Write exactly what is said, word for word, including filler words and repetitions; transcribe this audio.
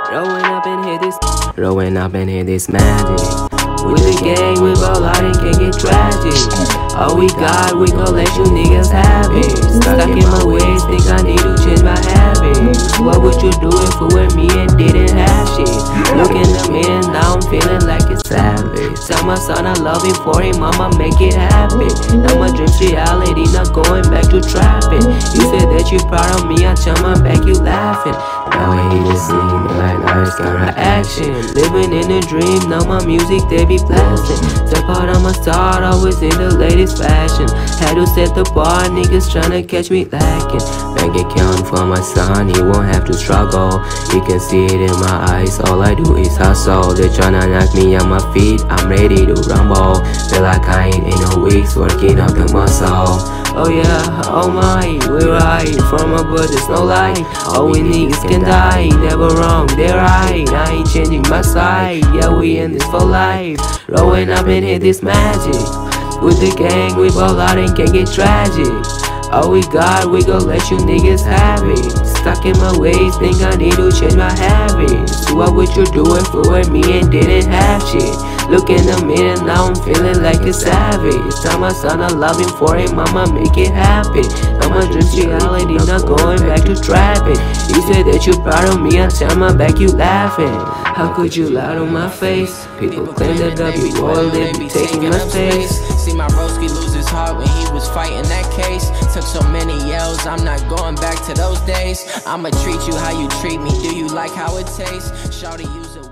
Rolling up and hit this, rolling up and hit this magic. With the gang, we ball out and can't get tragic. All we got, we gon' let you niggas have it. Stuck in my ways, think I need to change my habits. What would you do if you were me and didn't have shit? Look in the mirror, now I'm feeling like a savage. Tell my son I love him for him, I'ma make it happen. Now my dream's reality, not going back to trapping. You said that you proud of me, I turn my back, you laughing. Now I hate to see me like nice camera action. Living in a dream, now my music they be blasting. Step out, I'm a star, always in the latest fashion. Had to set the bar, niggas tryna catch me lacking. Bank account for my son, he won't have to struggle. You can see it in my eyes, all I do is hustle. They tryna knock me on my feet, I'm ready to rumble. Feel like I ain't in a weeks, working up the muscle. Oh yeah, oh my, we're right. From above there's no light. All we niggas can die, never wrong, they're right. I ain't changing my side, yeah we in this for life. Rolling up and hit this magic. With the gang, we ball out and can't get tragic. All we got, we gon' let you niggas have it. Stuck in my ways, think I need to change my habits. What would you do if you were me and didn't have shit? Look in the mirror, now I'm feeling like a savage. Tell my son I love him for him, I'ma make it happen. Now my dream's reality, not going back to trapping. You said that you proud of me, I turn my back, you laughing. How could you lie to my face? People claim that I be loyal, they be taking my space. See my broski lose his heart when he was fighting that case. Took so many yells, I'm not going back to those days. I'ma treat you how you treat me, do you like how it tastes? Shawty use it.